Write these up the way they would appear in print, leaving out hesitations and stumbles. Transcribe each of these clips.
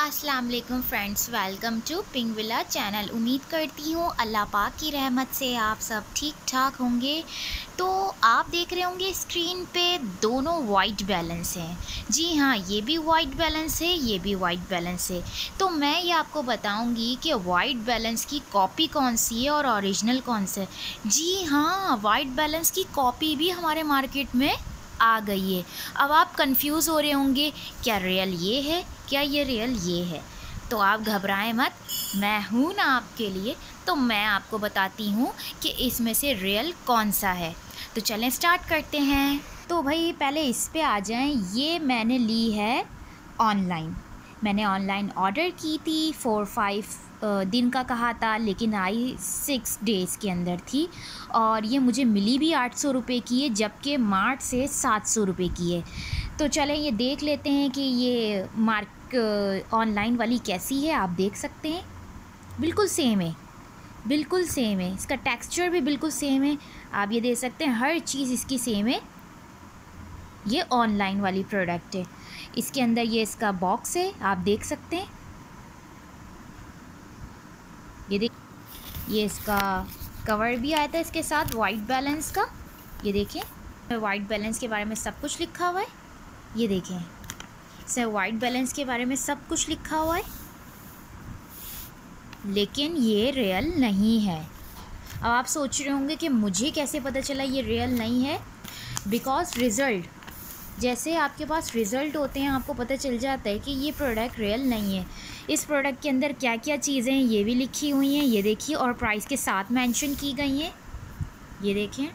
अस्सलाम वालेकुम friends, welcome to pink villa channel. उम्मीद करती हूँ अल्लाह पाक की रहमत से आप सब ठीक ठाक होंगे। तो आप देख रहे होंगे स्क्रीन पे दोनों वाइट बैलेंस हैं। जी हाँ, ये भी वाइट बैलेंस है, ये भी वाइट बैलेंस है। तो मैं ये आपको बताऊंगी कि वाइट बैलेंस की कॉपी कौन सी है और ओरिजिनल कौन सा है। जी हाँ, वाइट बैलेंस की कॉपी भी हमारे मार्केट में आ गई है। अब आप कंफ्यूज हो रहे होंगे, क्या रियल ये है, क्या ये रियल ये है। तो आप घबराएं मत, मैं हूँ ना आपके लिए। तो मैं आपको बताती हूँ कि इसमें से रियल कौन सा है। तो चलें स्टार्ट करते हैं। तो भाई पहले इस पे आ जाएं। ये मैंने ली है ऑनलाइन। मैंने ऑनलाइन ऑर्डर की थी 4-5 दिन का कहा था, लेकिन आई 6 डेज़ के अंदर थी। और ये मुझे मिली भी 800 रुपये की है, जबकि मार्ट से 700 रुपये की है। तो चलें ये देख लेते हैं कि ये ऑनलाइन वाली कैसी है। आप देख सकते हैं बिल्कुल सेम है, बिल्कुल सेम है। इसका टेक्सचर भी बिल्कुल सेम है। आप ये देख सकते हैं, हर चीज़ इसकी सेम है। ये ऑनलाइन वाली प्रोडक्ट है। इसके अंदर ये इसका बॉक्स है, आप देख सकते हैं। ये इसका कवर भी आया था इसके साथ वाइट बैलेंस का। ये देखें, वाइट बैलेंस के बारे में सब कुछ लिखा हुआ है। ये देखें, इसमें वाइट बैलेंस के बारे में सब कुछ लिखा हुआ है, लेकिन ये रियल नहीं है। अब आप सोच रहे होंगे कि मुझे कैसे पता चला ये रियल नहीं है। बिकॉज रिज़ल्ट, जैसे आपके पास रिज़ल्ट होते हैं आपको पता चल जाता है कि ये प्रोडक्ट रियल नहीं है। इस प्रोडक्ट के अंदर क्या क्या चीज़ें हैं ये भी लिखी हुई हैं, ये देखिए, और प्राइस के साथ मेंशन की गई हैं। ये देखें।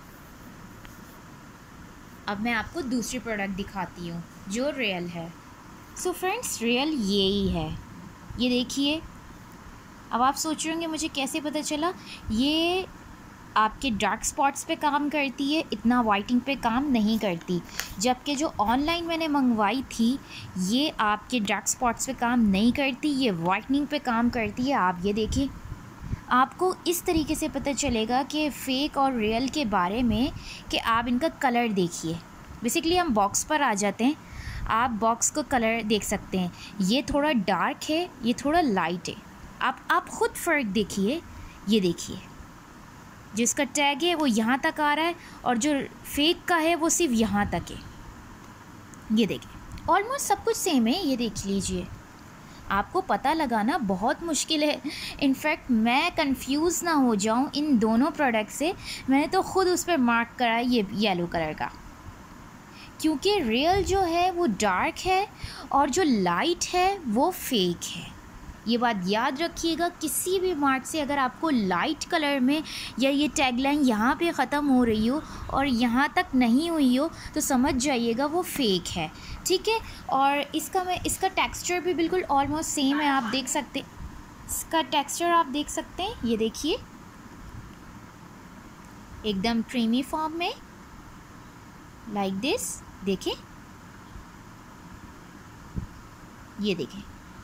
अब मैं आपको दूसरी प्रोडक्ट दिखाती हूँ जो रियल है। सो फ्रेंड्स, रियल यही है। ये देखिए। अब आप सोच रहे होंगे मुझे कैसे पता चला। ये आपके डार्क स्पॉट्स पे काम करती है, इतना वाइटिंग पे काम नहीं करती। जबकि जो ऑनलाइन मैंने मंगवाई थी ये आपके डार्क स्पॉट्स पे काम नहीं करती, ये वाइटनिंग पे काम करती है। आप ये देखिए, आपको इस तरीके से पता चलेगा कि फ़ेक और रियल के बारे में कि आप इनका कलर देखिए। बेसिकली हम बॉक्स पर आ जाते हैं। आप बॉक्स को कलर देख सकते हैं, ये थोड़ा डार्क है, ये थोड़ा लाइट है। आप ख़ुद फ़र्क देखिए। ये देखिए, जिसका टैग है वो यहाँ तक आ रहा है और जो फेक का है वो सिर्फ यहाँ तक है। ये देखिए, ऑलमोस्ट सब कुछ सेम है। ये देख लीजिए, आपको पता लगाना बहुत मुश्किल है। इनफैक्ट मैं कंफ्यूज ना हो जाऊँ इन दोनों प्रोडक्ट से, मैंने तो ख़ुद उस पर मार्क करा है ये येलो कलर का, क्योंकि रियल जो है वो डार्क है और जो लाइट है वो फेक है। ये बात याद रखिएगा, किसी भी मार्क से अगर आपको लाइट कलर में या ये टैगलाइन यहाँ पे ख़त्म हो रही हो और यहाँ तक नहीं हुई हो तो समझ जाइएगा वो फेक है, ठीक है। और इसका टेक्सचर भी बिल्कुल ऑलमोस्ट सेम है। आप देख सकते हैं, इसका टेक्सचर आप देख सकते हैं। ये देखिए, एकदम क्रीमी फॉर्म में, लाइक दिस। देखें, ये देखें।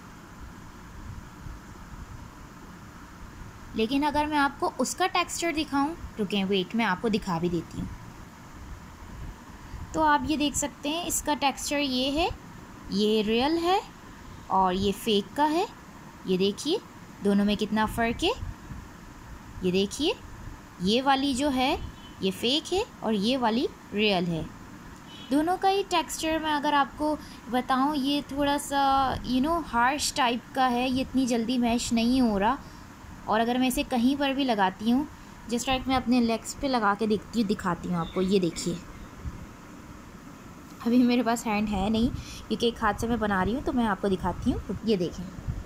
लेकिन अगर मैं आपको उसका टेक्सचर दिखाऊं, रुकें, वेट, मैं आपको दिखा भी देती हूँ। तो आप ये देख सकते हैं, इसका टेक्सचर ये है, ये रियल है और ये फेक का है। ये देखिए दोनों में कितना फ़र्क है। ये देखिए, ये वाली जो है ये फेक है और ये वाली रियल है। दोनों का ही टेक्सचर मैं अगर आपको बताऊं, ये थोड़ा सा हार्श टाइप का है, ये इतनी जल्दी मैश नहीं हो रहा। और अगर मैं इसे कहीं पर भी लगाती हूँ, जस्ट लाइक मैं अपने लेग्स पे लगा के दिखाती हूँ आपको। ये देखिए, अभी मेरे पास हैंड है नहीं क्योंकि एक हाथ से मैं बना रही हूँ, तो मैं आपको दिखाती हूँ। ये देखें,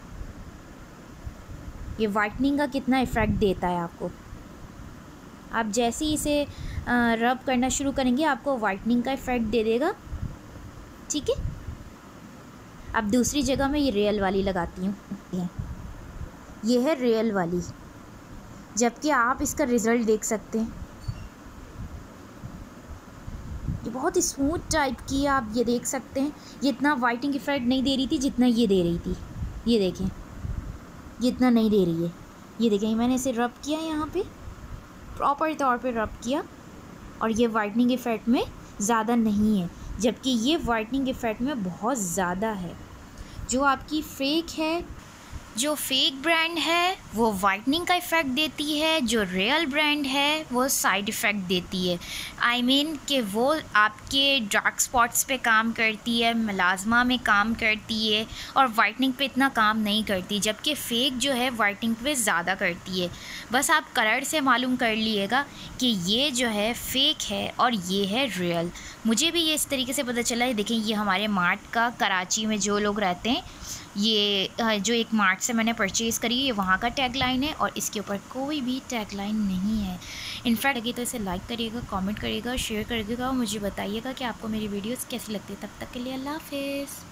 ये वाइटनिंग का कितना इफ़ेक्ट देता है आपको। आप जैसे ही इसे रब करना शुरू करेंगे आपको वाइटनिंग का इफ़ेक्ट दे देगा, ठीक है। अब दूसरी जगह मैं ये रियल वाली लगाती हूँ। ये है रियल वाली, जबकि आप इसका रिज़ल्ट देख सकते हैं, ये बहुत स्मूथ टाइप की है। आप ये देख सकते हैं, ये इतना वाइटिंग इफ़ेक्ट नहीं दे रही थी जितना ये दे रही थी। ये देखें, ये इतना नहीं दे रही है। ये देखें, मैंने इसे रब किया, यहाँ पे प्रॉपर तौर पे रब किया और ये वाइटनिंग इफ़ेक्ट में ज़्यादा नहीं है, जबकि ये वाइटनिंग इफ़ेक्ट में बहुत ज़्यादा है। जो आपकी फेक है, जो फेक ब्रांड है वो वाइटनिंग का इफ़ेक्ट देती है, जो रियल ब्रांड है वो साइड इफ़ेक्ट देती है। आई मीन कि वो आपके डार्क स्पॉट्स पे काम करती है, मेलाज़मा में काम करती है और वाइटनिंग पे इतना काम नहीं करती, जबकि फ़ेक जो है वाइटनिंग पे ज़्यादा करती है। बस आप कलर से मालूम कर लीजिएगा कि ये जो है फ़ेक है और ये है रियल। मुझे भी ये इस तरीके से पता चला है। देखें, ये हमारे मार्ट का, कराची में जो लोग रहते हैं, ये जो एक मार्ट से मैंने परचेज़ करी है, ये वहाँ का टैगलाइन है और इसके ऊपर कोई भी टैगलाइन नहीं है। इनफैक्ट लगे तो इसे लाइक करिएगा, कमेंट करिएगा, शेयर करिएगा और मुझे बताइएगा कि आपको मेरी वीडियोस कैसी लगती है। तब तक के लिए अल्लाह हाफ़िज़।